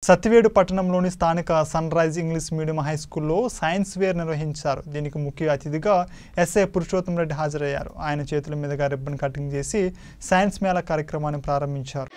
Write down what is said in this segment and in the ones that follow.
సత్యవేడు పట్టణంలోని స్థానిక sun rise English medium high స్కూల్లో సైన్స్ వేర్ నిర్వహించారు. దీనికి ముఖ్య అతిథిగా ఎస్ఐ పురుషోత్తం రెడ్డి హాజరయ్యారు. ఆయన చేతుల మీదుగా రిబ్బన్ కటింగ్ చేసి సైన్స్ మేళా కార్యక్రమాన్ని ప్రారంభించారు.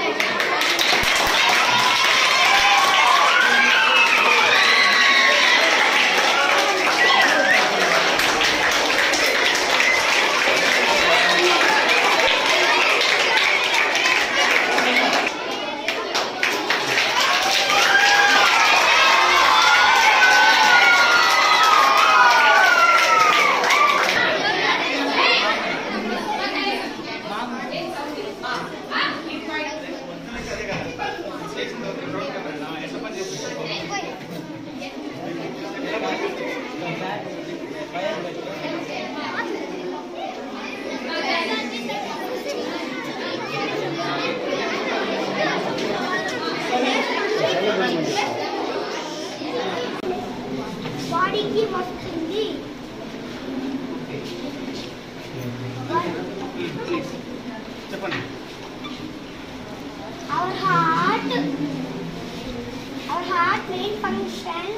Our heart main function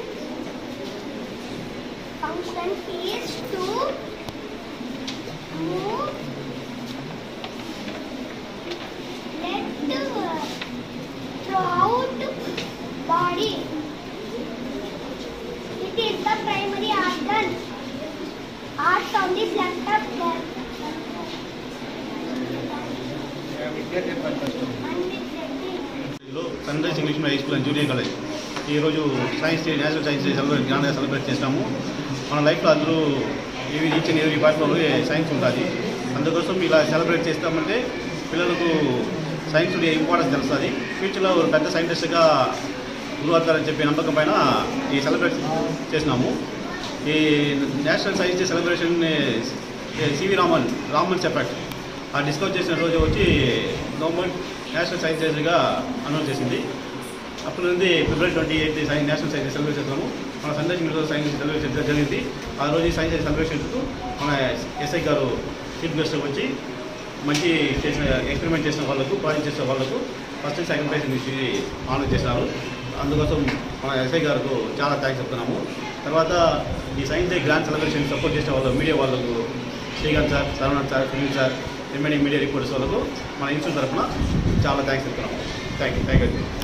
is to move, throughout body. It is the primary organ. Heart on the left of the sun rise English medium high school and junior college ఈరోజు science day, national science day గ్రాండ్గా celebrate చేస్తాము. మన లైఫ్లో అందరూ each and every పార్ట్లో science ఉంటుంది. అందుకోసం ఇలా సెలబ్రేట్ చేస్తామంటే పిల్లలకు సైన్స్ డే ఇంపార్టెన్స్ తెలుస్తుంది. ఫ్యూచర్లో పెద్ద సైంటిస్ట్గా గ్రో అవుతారని చెప్పే నమ్మకం పైన ఈ సెలబ్రేట్ చేసినాము. ఈ national science day celebration CV Raman చెప్పాడు. ఆ డిస్కవర్ చేసిన రోజు వచ్చి గవర్నమెంట్ నేషనల్ సైన్స్ డేగా అనౌన్స్ చేసింది. అప్పటి నుండి ఫిబ్రవరి 28 నేషనల్ సైన్స్ డే సెలబ్రేట్ చేస్తున్నాము. మన sun rise English science celebration జరిగింది. ఆ రోజు సైన్స్ డే సెలబ్రేషన్కు మన ఎస్ఐ గారు చీఫ్ గెస్ట్గా వచ్చి మంచి చేసిన ఎక్స్పెరిమెంట్ చేసిన వాళ్ళకు, ప్రాజెక్ట్ చేసిన వాళ్ళకు ఫస్ట్ సెకండ్ ప్రైజ్ నుంచి ఆనర్ చేశారు. అందుకోసం మన ఎస్ఐ గారికి చాలా థ్యాంక్స్ చెప్తున్నాము. తర్వాత ఈ science day grand celebration support చేసిన వాళ్ళు మీడియా వాళ్ళకు Srikanth sir, Saravan sir, Sunil sir, remaining media reporters వాళ్ళకు మన ఇన్స్టిట్యూట్ తరఫున చాలా థ్యాంక్స్ చెప్తున్నాము. Thank you.